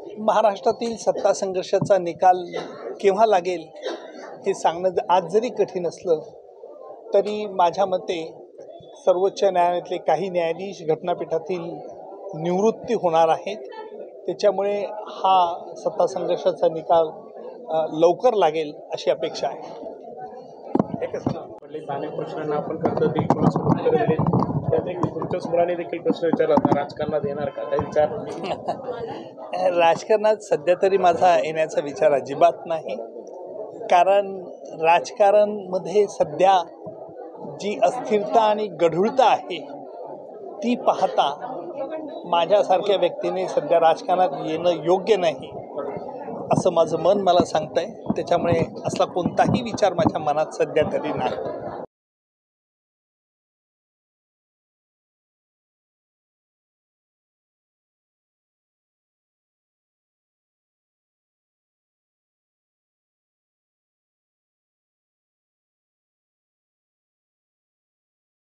महाराष्ट्रातील सत्ता संघर्षाचा निकाल केव्हा लागेल हे सांगणं आज जरी कठीण असलं तरी माझ्या मते सर्वोच्च न्यायालयातले काही न्यायाधीश घटनापीठातील निवृत्ती होणार आहेत। त्याच्यामुळे हा सत्ता संघर्षाचा निकाल लवकर लागेल अशी अपेक्षा आहे। अनेक प्रश्नांना आपण करतो ते उत्तर दिले, त्यात एक तुमच्याच मुलाने देखील प्रश्न विचारला होता, राजकारणात येणार का काही विचार? राजकारणात सध्या तरी माझा येण्याचा विचार अजिबात नाही, कारण राजकारणमध्ये सध्या जी अस्थिरता आणि गढूळता आहे ती पाहता माझ्यासारख्या व्यक्तीने सध्या राजकारणात येणं योग्य नाही असं माझं मन मला सांगतंय। त्याच्यामुळे असला कोणताही विचार माझ्या मनात सध्या तरी नाही।